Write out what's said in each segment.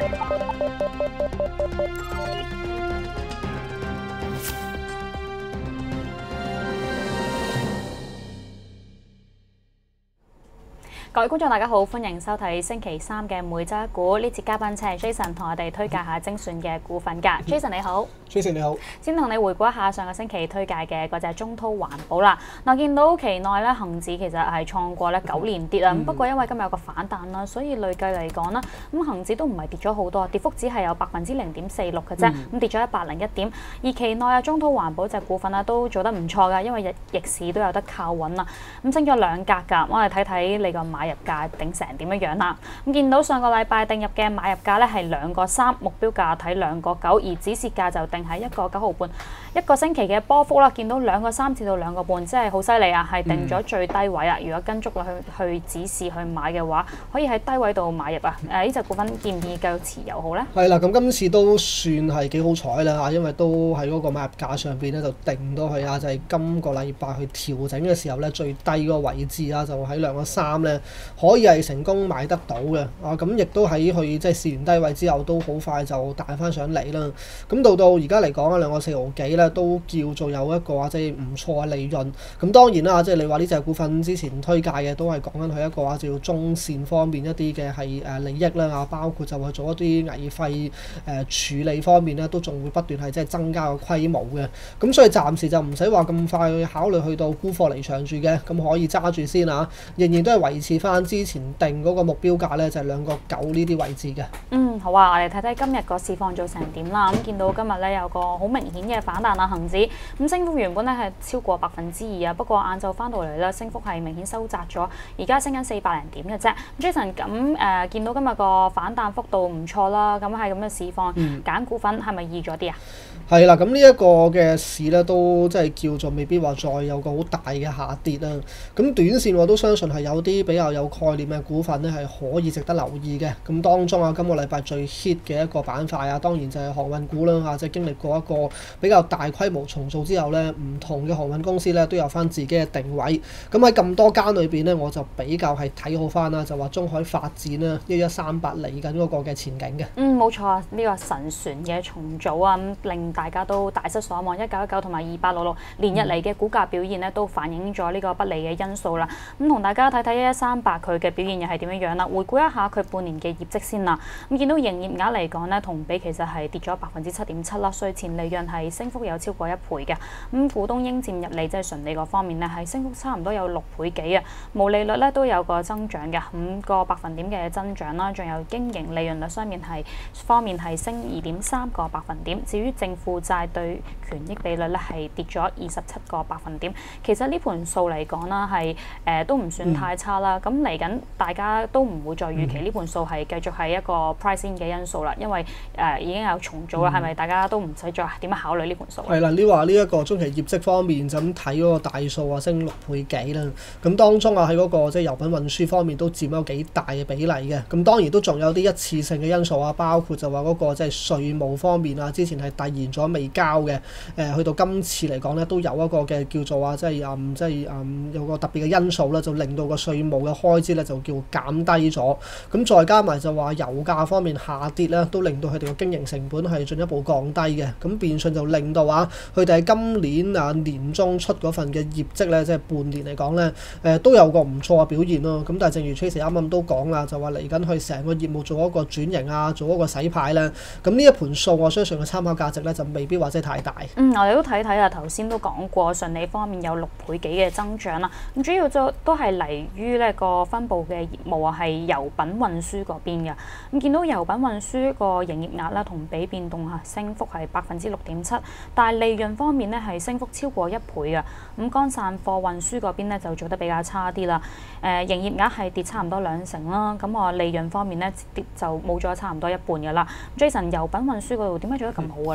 各位觀眾大家好，歡迎收睇星期三嘅每週一股。呢節嘉賓請 Jason 同我哋推介下精選嘅股份㗎。Jason 你好 ，Jason 你好。 先同你回顧一下上個星期推介嘅嗰隻中滔環保啦。嗱，見到期內咧恆指其實係創過咧9年跌啦。不過因為今日有個反彈啦，所以累計嚟講啦，咁恆指都唔係跌咗好多，跌幅只係有0.46%嘅啫。咁跌咗101點。而期內啊，中滔環保隻股份啦都做得唔錯㗎，因為逆市都有得靠穩啦。咁升咗2格㗎。我哋睇睇你個買入價定成點樣樣啦？咁見到上個禮拜定入嘅買入價咧係2個3，目標價睇2個9，而止蝕價就定喺1個9毫半。一個星期嘅波幅啦，見到2個3至到2個半，真係好犀利啊！係定咗最低位啊！如果跟足落去止蝕去買嘅話，可以喺低位度買入啊！呢隻股份建唔建議繼續持有好咧？ 係啦，咁今次都算係幾好彩啦嚇，因為都喺嗰個買入價上邊咧就定到佢啊，就係今個禮拜去調整嘅時候咧最低嗰個位置啊，就喺2個3咧。可以係成功買得到嘅啊！咁亦都喺佢即係試完低位之後，都好快就彈翻上嚟啦。咁到而家嚟講啊，2個4毫幾咧，都叫做有一個即係唔錯嘅利潤。咁當然啦，即係你話呢隻股份之前推介嘅都係講緊佢一個叫中線方面一啲嘅係利益啦啊，包括就係做一啲危廢處理方面咧，都仲會不斷係即係增加個規模嘅。咁所以暫時就唔使話咁快去考慮去到沽貨離場住嘅，咁可以揸住先啊！仍然都係維持翻之前定嗰個目標價咧，就係2個9呢啲位置嘅。 好啊，我哋睇睇今日個市況做成點啦。咁見到今日咧有個好明顯嘅反彈啊，恆指咁升幅原本咧係超過2%啊，不過晏晝翻到嚟咧升幅係明顯收窄咗，而家升緊400零點嘅啫。Jason 咁見到今日個反彈幅度唔錯啦，咁係咁嘅市況，揀股份係咪易咗啲啊？ 係啦，咁呢一個嘅市咧都即係叫做未必話再有個好大嘅下跌啦。咁短線我都相信係有啲比較有概念嘅股份咧係可以值得留意嘅。咁當中啊，今個禮拜最 hit 嘅一個板塊啊，當然就係航運股啦嚇，即係經歷過一個比較大規模重組之後咧，唔同嘅航運公司咧都有翻自己嘅定位。咁喺咁多間裏邊咧，我就比較係睇好翻啦，就話中海發展啦，1138嚟緊嗰個嘅前景嘅。 冇錯啊，呢個神船嘅重組啊，令大家都大失所望。1919同埋2866連日嚟嘅股價表現咧，都反映咗呢個不利嘅因素啦。咁同大家睇睇1138佢嘅表現又係點樣樣啦？回顧一下佢半年嘅業績先啦。咁見到營業額嚟講咧，同比其實係跌咗7.7%啦，稅前利潤係升幅有超過1倍嘅。咁股東應佔入利即係純利嗰方面咧，係升幅差唔多有6倍幾啊。毛利率咧都有個增長嘅5個百分點嘅增長啦，仲有經營利潤率方面係升2.3個百分點。至於淨負債對權益比率咧係跌咗27個百分點。其實呢盤數嚟講啦，係都唔算太差啦。咁嚟緊大家都唔會再預期呢盤數係繼續係一個 price in 嘅因素啦，因為已經有重組啦，係咪大家都唔使再點樣考慮呢盤數？ 係啦，你話呢一個中期業績方面就咁睇嗰個大數啊，升6倍幾啦。咁當中啊喺嗰個即係油品運輸方面都佔咗幾大嘅比例嘅。咁當然都仲有啲一次性嘅因素啊，包括就話嗰個即係稅務方面啊，之前係遞延咗未交嘅。去到今次嚟講咧，都有一個嘅叫做啊，即係有個特別嘅因素啦，就令到個稅務嘅開支咧就叫減低咗。咁再加埋就話油價方面下跌咧，都令到佢哋嘅經營成本係進一步降低嘅。咁變相就令到佢哋喺今年年中出嗰份嘅業績咧，即係半年嚟講咧，都有個唔錯嘅表現咯。咁但係正如 Tracy 啱啱都講啦，就話嚟緊去成個業務做一個轉型啊，做一個洗牌咧。咁呢一盤數我相信嘅參考價值咧就未必話真係太大。 我哋都睇睇啊，頭先都講過純利方面有6倍幾嘅增長啦。咁主要都係嚟於呢個分佈嘅業務啊，係油品運輸嗰邊嘅。咁見到油品運輸個營業額啦，同比變動升幅係6.7%，但係利潤方面咧係升幅超過1倍嘅。咁乾散貨運輸嗰邊咧就做得比較差啲啦。營業額係跌差唔多2成啦。咁我利潤方面咧跌就冇咗差唔多一半嘅啦。Jason，油品運輸嗰度點解做得咁好嘅咧？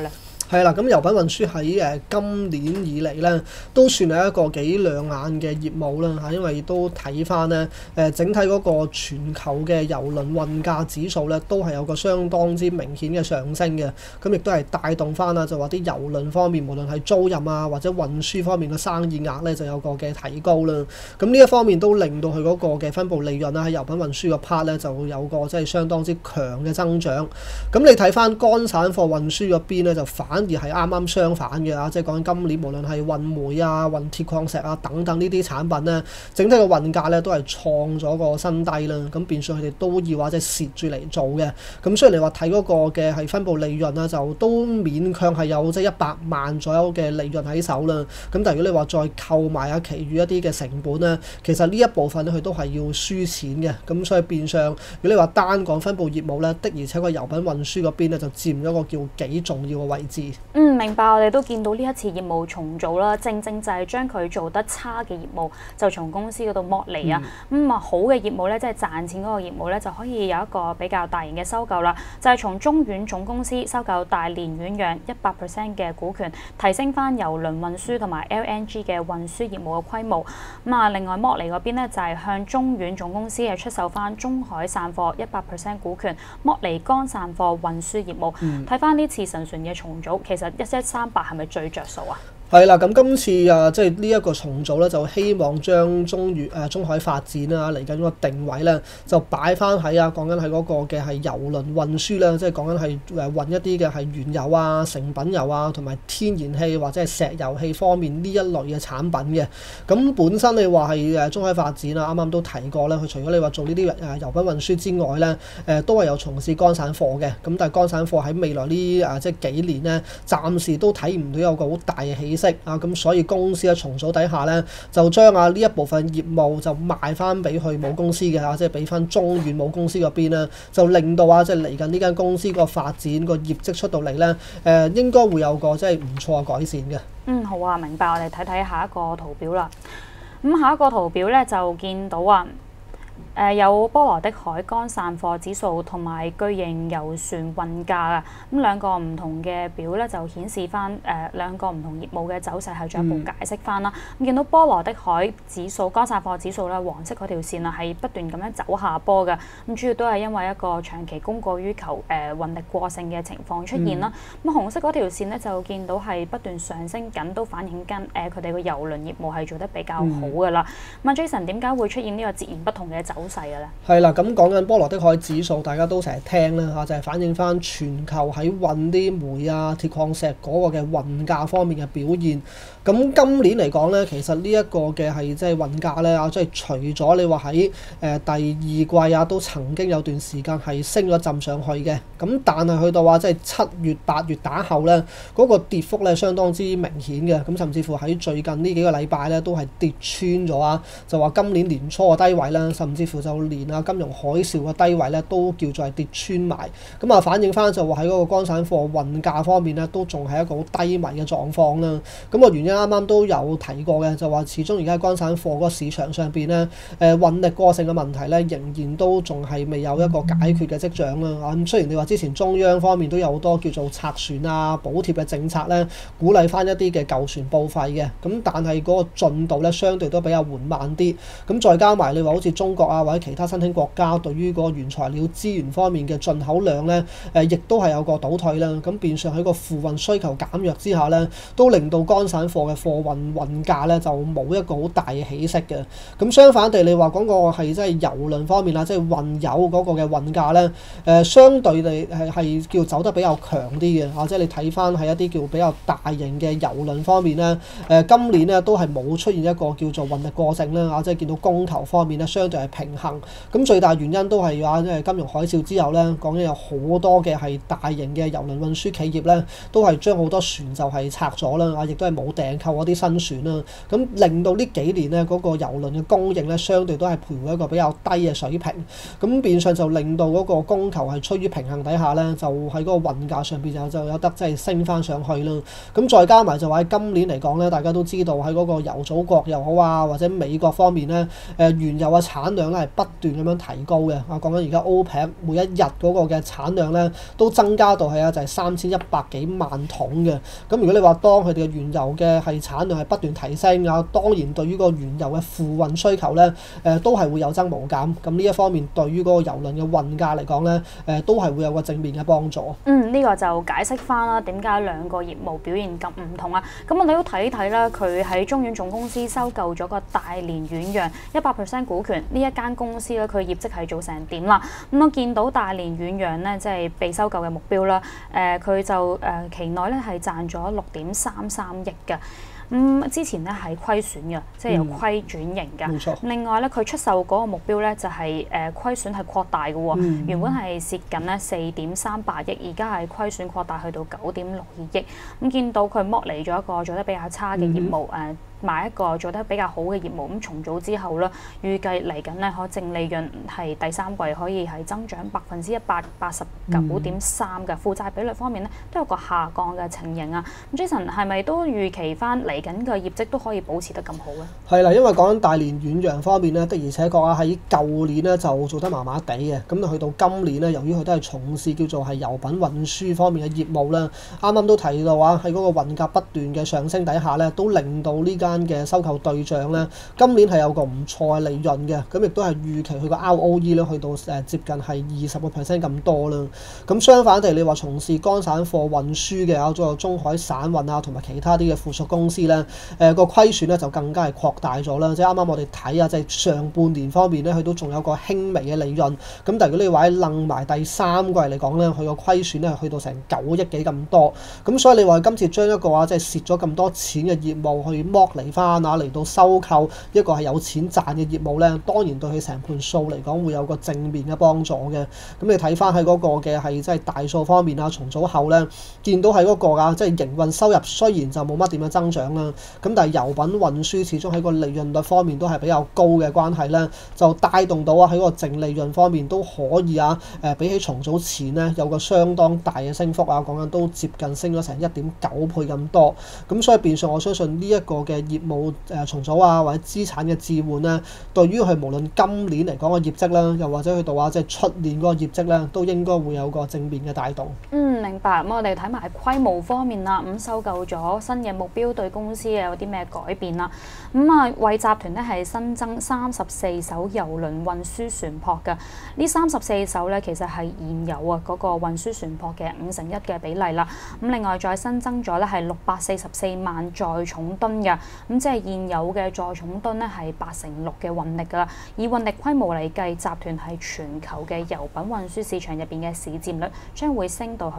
係啦，咁郵品運輸喺今年以嚟咧，都算係一個幾亮眼嘅業務啦嚇，因為都睇翻咧整體嗰個全球嘅郵輪運價指數咧，都係有個相當之明顯嘅上升嘅，咁亦都係帶動翻啦，就話啲郵輪方面，無論係租賃啊或者運輸方面嘅生意額咧，就有個嘅提高啦。咁呢一方面都令到佢嗰個嘅分部利潤啦，喺郵品運輸個 part 咧就有個即係相當之強嘅增長。咁你睇翻乾散貨運輸嗰邊咧，就反而係啱啱相反嘅啊！即係講緊今年無論係運煤啊、運鐵礦石啊等等呢啲產品咧，整體嘅運價咧都係創咗個新低啦。咁變相佢哋都要或者蝕住嚟做嘅。咁雖然你話睇嗰個嘅係分部利潤啦，就都勉強係有即係100萬左右嘅利潤喺手啦。咁但係如果你話再購買下其餘一啲嘅成本咧，其實呢一部分咧佢都係要輸錢嘅。咁所以變相如果你話單講分部業務咧，的而且確郵品運輸嗰邊咧就佔咗個叫幾重要嘅位置。 明白。我哋都見到呢一次業務重組啦，正正就係將佢做得差嘅業務就從公司嗰度剝離啊。好嘅業務咧，即係賺錢嗰個業務咧，就可以有一個比較大型嘅收購啦。就係從中遠總公司收購大連遠洋100% 嘅股權，提升翻郵輪運輸同埋 LNG 嘅運輸業務嘅規模。另外剝離嗰邊咧，就係向中遠總公司係出售翻中海散貨100% 股權，剝離乾散貨運輸業務。睇翻呢次神船嘅重組，其實1138係咪最着數啊？ 係啦，咁今次即係呢一個重組咧，就希望將中海發展啦，嚟緊嗰個定位咧，就擺翻喺講緊係嗰個嘅係郵輪運輸啦，即係講緊係運一啲嘅係原油啊、成品油啊，同埋天然氣或者係石油氣方面呢一類嘅產品嘅。咁本身你話係中海發展啊，啱啱都提過咧，佢除咗你話做呢啲郵品運輸之外咧，都係有從事乾散貨嘅。咁但係乾散貨喺未來呢即係幾年咧，暫時都睇唔到有個好大嘅起色啊。咁所以公司喺重組底下咧，就將呢一部分業務就賣翻俾佢母公司嘅即係俾翻中遠母公司嗰邊啦，就令到即係嚟緊呢間公司個發展個業績出到嚟咧，應該會有個即係唔錯嘅改善嘅。 好啊，明白。我哋睇睇下一個圖表啦。下一個圖表咧就見到有波羅的海乾散貨指數同埋巨型郵船運價啊，兩個唔同嘅表咧就顯示翻兩個唔同業務嘅走勢係進一步解釋翻啦。見到波羅的海指數乾散貨指數咧，黃色嗰條線係不斷咁樣走下坡嘅，主要都係因為一個長期供過於求運力過剩嘅情況出現啦。紅色嗰條線咧就見到係不斷上升緊，都反映緊佢哋個郵輪業務係做得比較好嘅啦。Jason 點解會出現呢個截然不同嘅走勢嘅咧？ 係啦，咁講緊波羅的海指數，大家都成日聽啦就係反映翻全球喺運啲煤啊、鐵礦石嗰個嘅運價方面嘅表現。咁今年嚟講咧，其實呢一個嘅係即係運價咧即係除咗你話喺第二季都曾經有段時間係升咗浸上去嘅，咁但係去到即係7月、8月打後咧，嗰個跌幅咧相當之明顯嘅，咁甚至乎喺最近呢幾個禮拜咧都係跌穿咗就話今年年初嘅低位啦，甚至乎就連金融海嘯嘅低位咧都叫做係跌穿埋，咁反映翻就話喺嗰個乾散貨運價方面咧都仲係一個好低迷嘅狀況啦。咁個原因啱啱都有提過嘅，就話始終而家乾散貨嗰個市場上邊咧運力過剩嘅問題咧仍然都仲係未有一個解決嘅跡象啦。咁雖然你話之前中央方面都有好多叫做拆船補貼嘅政策咧，鼓勵翻一啲嘅舊船報廢嘅，咁但係嗰個進度咧相對都比較緩慢啲。咁再加埋你話好似中國或者其他新興國家對於個原材料資源方面嘅進口量咧，亦都係有個倒退啦。咁變相喺個付運需求減弱之下咧，都令到乾散貨嘅貨運價咧就冇一個好大嘅起色嘅。咁相反地，你話講個係即係郵輪方面即係運油嗰個嘅運價咧，相對地係叫走得比較強啲嘅。即係你睇翻係一啲叫比較大型嘅郵輪方面咧，今年咧都係冇出現一個叫做運力過剩啦。即係見到供求方面咧相對係平衡。咁最大原因都係即係金融海嘯之後咧，講緊有好多嘅係大型嘅郵輪運輸企業咧，都係將好多船就係拆咗啦，亦都係冇訂購嗰啲新船啦。咁令到呢幾年咧嗰個郵輪嘅供應咧，相對都係徘徊一個比較低嘅水平。咁變相就令到嗰個供求係趨於平衡底下咧，就喺嗰個運價上邊就有得即係升翻上去啦。咁再加埋就話喺今年嚟講咧，大家都知道喺嗰個油組國又好或者美國方面咧，原油嘅產量咧係不斷咁樣提高嘅。講緊而家 OPEC 每一日嗰個嘅產量咧都增加到係就係3100幾萬桶嘅。咁如果你話當佢哋嘅原油嘅係產量係不斷提升啊，當然對於個原油嘅付運需求咧都係會有增無減。咁呢一方面對於嗰個油輪嘅運價嚟講咧都係會有個正面嘅幫助。 呢個就解釋翻啦，點解兩個業務表現咁唔同啊？咁我哋都睇睇啦，佢喺中遠總公司收購咗個大連遠洋100% 股權呢一間公司咧，佢業績係做成點啦？咁我見到大連遠洋咧，即係被收購嘅目標啦，佢就期內咧係賺咗6.33億嘅。之前咧係虧損嘅，即係由虧轉盈嘅。 冇錯。 另外咧，佢出售嗰個目標咧就係虧損係擴大嘅喎。原本係蝕緊咧4.38億，而家係虧損擴大去到9.62億。咁見到佢剝離咗一個做得比較差嘅業務買一個做得比較好嘅業務，咁重組之後咧，預計嚟緊咧可淨利潤係第三季可以係增長189.3%嘅。負債比率方面咧都有個下降嘅情形啊。咁 Jason 係咪都預期翻嚟緊嘅業績都可以保持得咁好咧？ 係啦，因為講緊大連遠洋方面咧，的而且確啊喺舊年咧就做得麻麻地嘅，咁去到今年咧，由於佢都係從事叫做係油品運輸方面嘅業務啦，啱啱都提到喺嗰個運價不斷嘅上升底下咧，都令到呢間嘅收購對象咧，今年係有個唔錯嘅利潤嘅，咁亦都係預期佢個 ROE 咧去到接近係20% 咁多啦。咁相反地，你話從事乾散貨運輸嘅仲有中海散運啊，同埋其他啲嘅附屬公司咧，個虧損咧就更加係擴大咗啦。即係啱啱我哋睇即係上半年方面咧，佢都仲有個輕微嘅利潤。咁但係如果你話楞埋第三季嚟講咧，佢個虧損咧去到成9億幾咁多。咁所以你話今次將一個即係蝕咗咁多錢嘅業務去剝離翻嚟到收購一個係有錢賺嘅業務咧，當然對佢成盤數嚟講會有個正面嘅幫助嘅。咁你睇翻喺嗰個嘅係即係大數方面重組後咧，見到喺嗰個即係營運收入雖然就冇乜點樣增長啦，咁但係油品運輸始終喺個利潤率方面都係比較高嘅關係咧，就帶動到喺個淨利潤方面都可以比起重組前咧有個相當大嘅升幅講緊都接近升咗成1.9倍咁多。咁所以變相我相信呢一個嘅業務重組或者資產嘅置換咧，對於佢無論今年嚟講嘅業績啦，又或者去到即係出年嗰個業績咧，都應該會有個正面嘅帶動。 明白。咁我哋睇埋規模方面啦，收購咗新嘅目標對公司有啲咩改變啦？為集團咧係新增34艘郵輪運輸船舶嘅。呢34艘咧其實係現有嗰個運輸船舶嘅1/5嘅比例啦。另外再新增咗咧係644萬載重噸嘅，即係現有嘅載重噸咧係6%嘅運力㗎。以運力規模嚟計，集團係全球嘅油品運輸市場入邊嘅市佔率將會升到去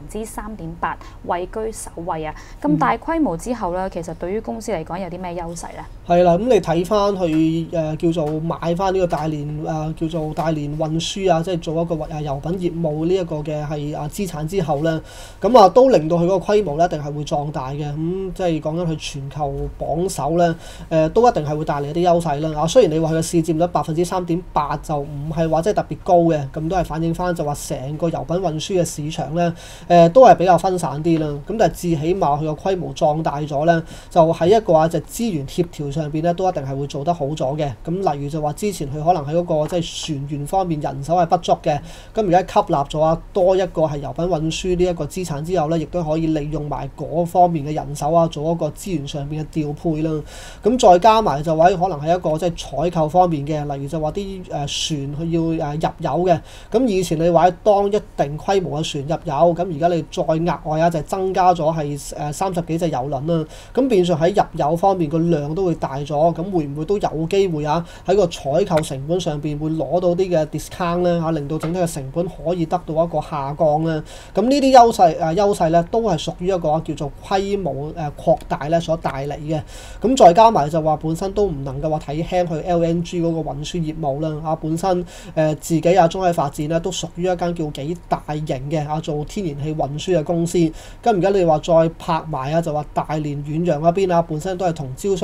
3.8%，位居首位啊！咁大規模之後咧，其實對於公司嚟講有啲咩優勢咧？ 係啦，咁你睇翻佢叫做買翻呢個大連叫做大連運輸即係做一個油品業務呢一個嘅係資產之後咧，咁都令到佢嗰個規模咧一定係會壯大嘅。咁即係講緊佢全球榜首咧，都一定係會帶嚟一啲優勢啦。雖然你話佢嘅市佔率3.8%就唔係話即係特別高嘅，咁都係反映翻就話成個油品運輸嘅市場咧，都係比較分散啲啦。咁但係至起碼佢個規模壯大咗咧，就喺一個就資源協調上邊咧，都一定係會做得好咗嘅。咁例如就話之前佢可能喺嗰個即係船員方面人手係不足嘅，咁而家吸納咗多一個係油品運輸呢一個資產之後咧，亦都可以利用埋嗰方面嘅人手做一個資源上邊嘅調配啦。咁再加埋就話可能係一個即係採購方面嘅，例如就話啲船佢要入油嘅。咁以前你話當一定規模嘅船入油，咁而家你再額外就係增加咗係30幾隻郵輪啦。咁變相喺入油方面個量都會大咗，咁會唔會都有機會喺個採購成本上邊會攞到啲嘅 discount 咧令到整體嘅成本可以得到一個下降咧？咁呢啲優勢咧都係屬於一個叫做規模擴大咧所帶嚟嘅。咁再加埋就話本身都唔能夠話睇輕佢 LNG 嗰個運輸業務啦。本身自己中海發展咧都屬於一間叫幾大型嘅做天然氣運輸嘅公司。咁而家你話再拍埋就話大連遠洋嗰邊本身都係同招商局就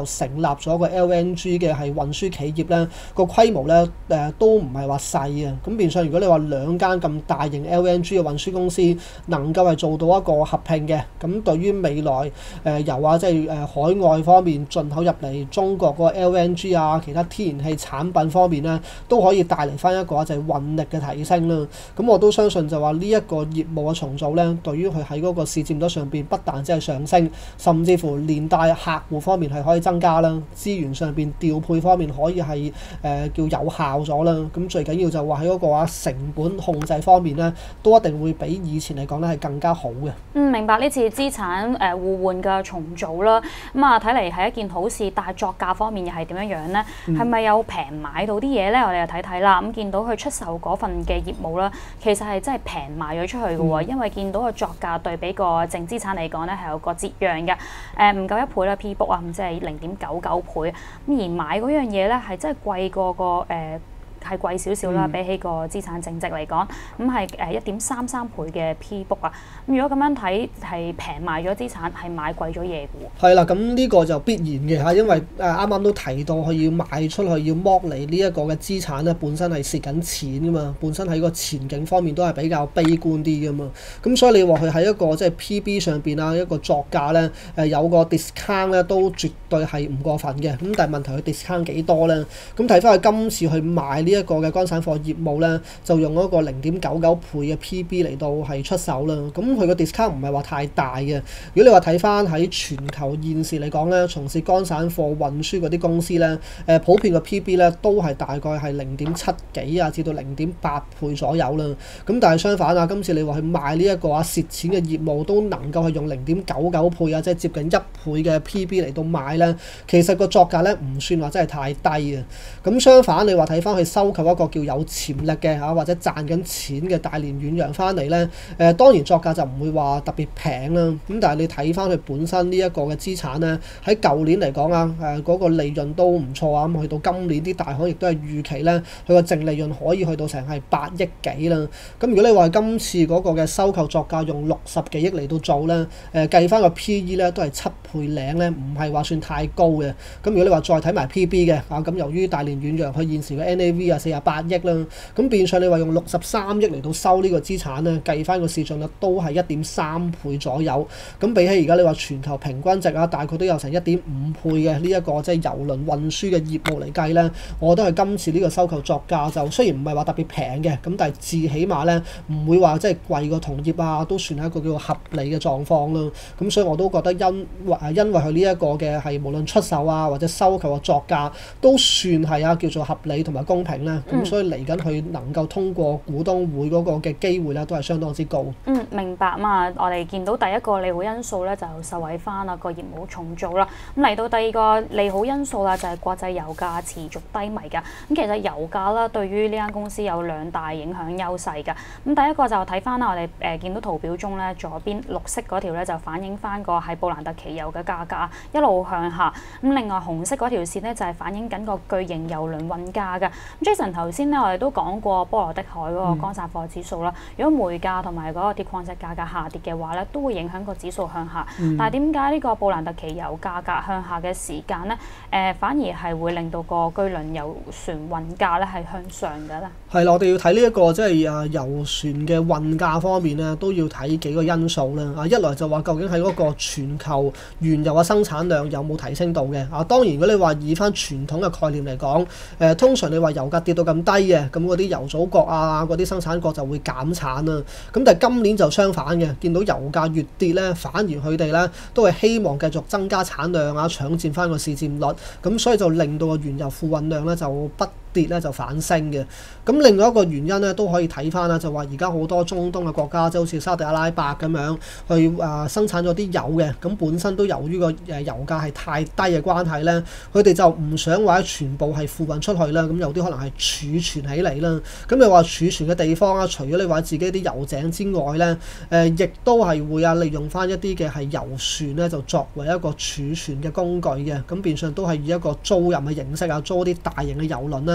就成立咗個 LNG 嘅係運輸企業咧，個規模咧都唔係話細啊。咁變相如果你話兩間咁大型 LNG 嘅運輸公司能夠係做到一個合併嘅，咁對於未來油啊即係海外方面進口入嚟中國個 LNG 啊其他天然氣產品方面咧，都可以帶嚟翻一個就係運力嘅提升啦。咁我都相信就話呢一個業務嘅重組咧，對於佢喺嗰個市佔率上邊不但只係上升，甚至乎連帶客戶方面係可以增加啦，資源上邊調配方面可以係叫有效咗啦。咁最緊要就話喺嗰個成本控制方面咧，都一定會比以前嚟講咧係更加好嘅。 明白呢次資產互換嘅重組啦。咁啊睇嚟係一件好事，但係作價方面又係點樣樣呢？係咪有平買到啲嘢咧？我哋又睇睇啦。咁見到佢出售嗰份嘅業務啦，其實係真係平賣咗出去嘅喎，因為見到個作價對比個淨資產嚟講咧係有個折讓嘅，唔夠1倍啦 P book 啊，咁即係0.99倍。咁而買嗰樣嘢咧係真係貴過個係貴少少啦，比起個資產淨值嚟講，咁係1.33倍嘅 P book 啊。咁如果咁樣睇，係平賣咗資產，係買貴咗嘢嘅喎。 係啦，咁呢個就必然嘅嚇，因為啱啱都提到佢要賣出去，要剝離呢一個嘅資產咧，本身係蝕緊錢噶嘛，本身喺個前景方面都係比較悲觀啲噶嘛。咁所以你話佢喺一個即係 PB 上邊啊，一個作價咧有個 discount 咧，都絕對係唔過分嘅。咁但係問題佢 discount 幾多咧？咁睇翻佢今次去賣呢一個嘅乾散貨業務咧，就用一個0.99倍嘅 PB 嚟到係出手啦。咁佢個 discount 唔係話太大嘅。如果你話睇翻喺全球現時嚟講咧，從事乾散貨運輸嗰啲公司咧，普遍嘅 PB 咧都係大概係0.7幾啊，至到0.8倍左右啦。咁但係相反啊，今次你話去賣呢一個蝕錢嘅業務都能夠係用0.99倍啊，即係接近1倍嘅 PB 嚟到買咧，其實個作價咧唔算話真係太低啊。咁相反，你話睇翻去收購一個叫有潛力嘅嚇或者賺緊錢嘅大連遠洋翻嚟咧，當然作價就唔會話特別平啦。咁但係你睇翻佢本身呢一個嘅資產咧，喺舊年嚟講啊，嗰個利潤都唔錯啊。咁去到今年啲大行亦都係預期咧，佢個淨利潤可以去到成係8億幾啦。咁如果你話今次嗰個嘅收購作價用60幾億嚟到做咧，計翻個 PE 咧都係7倍零咧，唔係話算太高嘅。咁如果你話再睇埋 PB 嘅咁由於大連遠洋佢現時嘅 NAV 48億啦，咁變相你話用63億嚟到收呢個資產咧，計翻個市賬率都係1.3倍左右。咁比起而家你話全球平均值啊，大概都有成1.5倍嘅呢一個即係郵輪運輸嘅業務嚟計咧，我覺得係今次呢個收購作價就雖然唔係話特別平嘅，咁但係至起碼咧唔會話即係貴過同業啊，都算係一個叫做合理嘅狀況啦。咁所以我都覺得因為佢呢一個嘅係無論出售啊或者收購嘅作價都算係叫做合理同埋公平咧。咁所以嚟緊佢能夠通過股東會嗰個嘅機會咧，都係相當之高。 明白嘛。我哋見到第一個利好因素咧，就受惠翻啦個業務重組啦。咁嚟到第二個利好因素啦，就係國際油價持續低迷㗎。咁其實油價啦，對於呢間公司有兩大影響優勢㗎。咁第一個就睇翻啦，我哋見到圖表中咧，左邊綠色嗰條咧就反映翻個係布蘭特期油嘅價格一路向下。咁另外紅色嗰條線咧就係反映緊個巨型郵輪運價㗎。咁 Jason 頭先咧我哋都講過波羅的海嗰個乾散貨指數啦。如果煤價同埋嗰個鐵礦石價格下跌嘅話咧，都會影響個指數向下。但係點解呢個布蘭特期油價格向下嘅時間咧，反而係會令到個巨輪油船運價咧係向上嘅咧？ 係啦，我哋要睇呢一個即係油船嘅運價方面咧，都要睇幾個因素啦。一來就話究竟喺嗰個全球原油嘅生產量有冇提升到嘅？當然如果你話以翻傳統嘅概念嚟講，通常你話油價跌到咁低嘅，咁嗰啲油組國啊，嗰啲生產國就會減產啦。咁但係今年就相反嘅，見到油價越跌咧，反而佢哋咧都係希望繼續增加產量啊，搶佔翻個市佔率。咁所以就令到個原油庫運量咧就不跌咧就反升嘅。咁另外一個原因咧都可以睇翻啦，就話而家好多中東嘅國家，即係好似沙特阿拉伯咁樣去生產咗啲油嘅，咁本身都由於個油價係太低嘅關係咧，佢哋就唔想話全部係庫運出去啦，咁有啲可能係儲存起嚟啦。咁你話儲存嘅地方啊，除咗你話自己啲油井之外咧，亦都係會利用翻一啲嘅係油船咧，就作為一個儲存嘅工具嘅。咁變相都係以一個租賃嘅形式租啲大型嘅油輪咧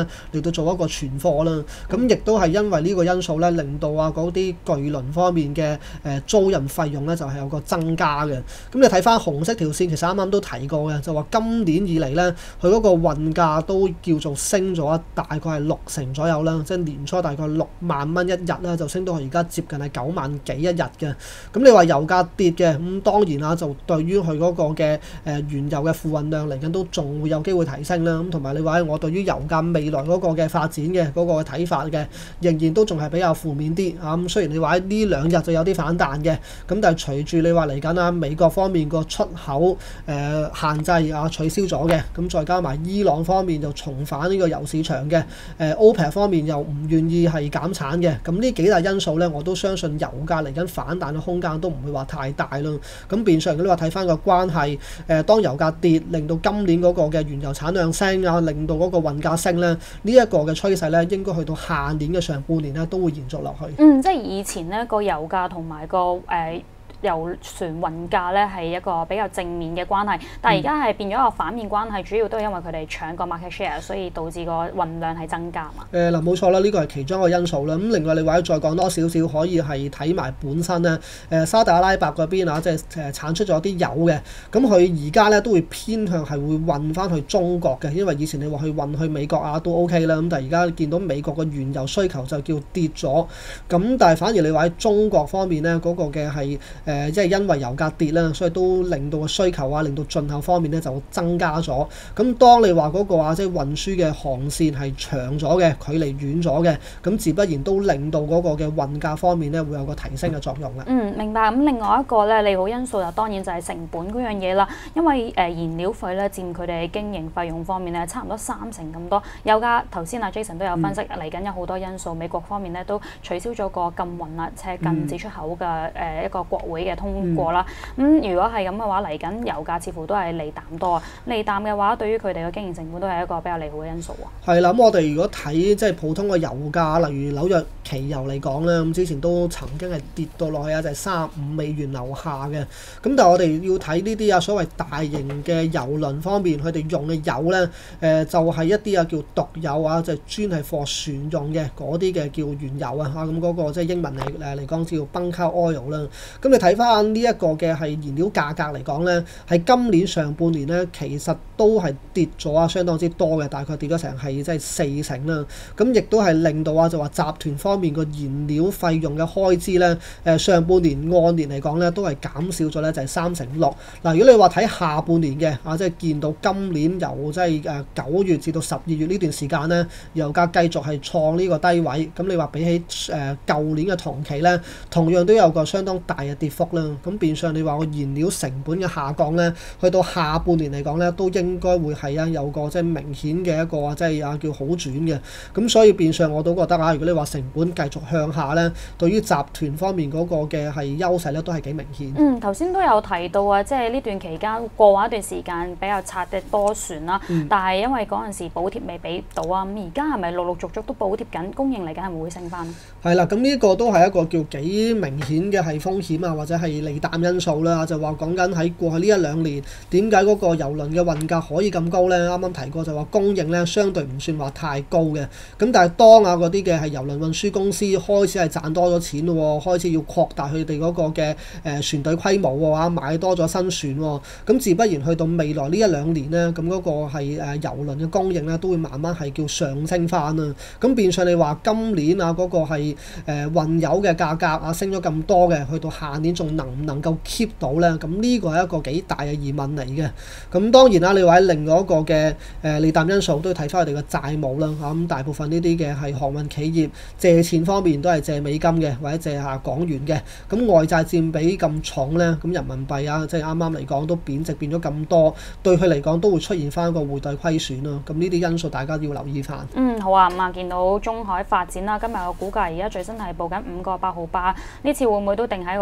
嚟到做一個存貨啦。咁亦都係因為呢個因素咧，令到嗰啲巨輪方面嘅租賃費用咧就係有個增加嘅。咁你睇翻紅色條線，其實啱啱都提過嘅，就話今年以嚟咧，佢嗰個運價都叫做升咗大概係60%左右啦，即係年初大概6萬蚊一日啦，就升到去而家接近係9萬幾一日嘅。咁你話油價跌嘅，咁當然就對於佢嗰個嘅原油嘅付運量嚟緊都仲會有機會提升啦。咁同埋你話我對於油價未來嗰個嘅發展嘅嗰個睇法嘅，仍然都仲係比較負面啲啊。咁雖然你話呢2日就有啲反彈嘅，咁但係隨住你話嚟緊美國方面個出口限制取消咗嘅，咁再加埋伊朗方面就重返呢個油市場嘅，OPEC 方面又唔願意係減產嘅，咁呢幾大因素咧，我都相信油價嚟緊反彈嘅空間都唔會話太大咯。咁變相你話睇翻個關係，當油價跌，令到今年嗰個嘅原油產量升令到嗰個運價升咧，呢一個嘅趨勢咧，應該去到下年嘅上半年咧都會延續落去。 即係以前咧個油價同埋個油船運價咧係一個比較正面嘅關係，但係而家係變咗一個反面關係，主要都係因為佢哋搶個 market share， 所以導致個運量係增加嘛。冇錯啦，呢個係其中一個因素啦。咁另外你話再講多少少，可以係睇埋本身咧，沙特阿拉伯嗰邊即係產出咗啲油嘅，咁佢而家咧都會偏向係會運翻去中國嘅，因為以前你話去運去美國都 OK 啦，咁但係而家見到美國嘅原油需求就叫跌咗，咁但係反而你話喺中國方面咧嗰個嘅係即係因為油價跌啦，所以都令到個需求令到進口方面咧就增加咗。咁當你話嗰個即係運輸嘅航線係長咗嘅，距離遠咗嘅，咁自不然都令到嗰個嘅運價方面咧會有個提升嘅作用啦。 明白。咁另外一個咧利好因素就當然就係成本嗰樣嘢啦，因為燃料費咧佔佢哋經營費用方面咧差唔多30%咁多。油價頭先Jason 都有分析，嚟緊有好多因素，美國方面咧都取消咗個禁運啦，即係禁止出口嘅一個國會嘅通過啦。如果係咁嘅話，嚟緊油價似乎都係利淡多啊。利淡嘅話，對於佢哋嘅經營成本都係一個比較利好嘅因素啊。 係啦，咁我哋如果睇即係普通嘅油價，例如紐約期油嚟講咧，咁之前都曾經係跌到落去就係$35樓下嘅。咁但係我哋要睇呢啲所謂大型嘅油輪方面，佢哋用嘅油咧，就係一啲叫毒油就係專係貨船用嘅嗰啲嘅叫原油咁嗰個即係英文嚟講叫 bunker oil 啦。咁你睇翻呢一個嘅係燃料價格嚟講咧，喺今年上半年咧，其實都係跌咗相當之多嘅，大概跌咗成係即係40%啦。咁亦都係令到就話集團方面個燃料費用嘅開支咧，上半年按年嚟講咧都係減少咗咧，就係36%。嗱，如果你話睇下半年嘅即係見到今年由即係9月至到12月呢段時間咧，油價繼續係創呢個低位。咁你話比起舊年嘅同期咧，同樣都有個相當大嘅跌幅啦。咁變相你話個燃料成本嘅下降咧，去到下半年嚟講咧，都應該會係有個即係明顯嘅一個即係叫好轉嘅。咁所以變相我都覺得如果你話成本繼續向下咧，對於集團方面嗰個嘅係優勢咧，都係幾明顯。 頭先都有提到即係呢段期間過往一段時間比較拆得多船啦，但係因為嗰陣時補貼未俾到咁而家係咪陸陸續續都補貼緊，供應嚟緊係咪會升翻？ 係啦，咁呢個都係一個叫幾明顯嘅係風險或者係利淡因素啦。就話講緊喺過去呢1-2年，點解嗰個油輪嘅運價可以咁高咧？啱啱提過就話供應咧相對唔算話太高嘅，咁但係當嗰啲嘅係油輪運輸公司開始係賺多咗錢咯，開始要擴大佢哋嗰個嘅船隊規模買多咗新船喎，咁自不然去到未來呢1-2年咧，咁嗰個係油輪嘅供應咧都會慢慢係叫上升翻啦。咁變相你話今年嗰個係運油嘅價格升咗咁多嘅，去到下年仲能唔能夠 keep 到咧？咁呢個係一個幾大嘅疑問嚟嘅。咁當然啦，你話喺另外一個嘅利淡因素都要睇翻佢哋嘅債務啦。咁大部分呢啲嘅係航運企業借錢方面都係借美金嘅，或者借下港元嘅。咁外債佔比咁重咧，咁人民幣即係啱啱嚟講都貶值變咗咁多，對佢嚟講都會出現翻一個匯兌虧損咯。咁呢啲因素大家要留意翻。 好啊，見到中海發展啦，今日個股價而家最新係報緊5個8毫8，呢次會唔會都定喺個低位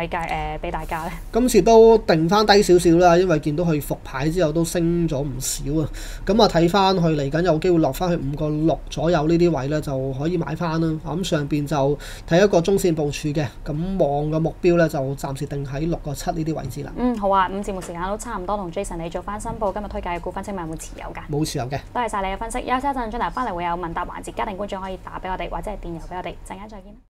俾大家咧？ 今次都定翻低少少啦，因為見到佢復牌之後都升咗唔少啊。咁啊睇翻佢嚟緊有機會落翻去5.6左右呢啲位咧，就可以買翻啦。咁上邊就睇一個中線部署嘅，咁望嘅目標咧就暫時定喺6.7呢啲位置啦。 好啊，節目時間都差唔多，同 Jason 你做翻申報，今日推介嘅股份請問有冇持有㗎？ 冇持有嘅。 多謝晒你嘅分析，休息一陣，轉頭翻嚟會有問答環節，家庭觀眾可以打俾我哋或者係電郵俾我哋，陣間再見。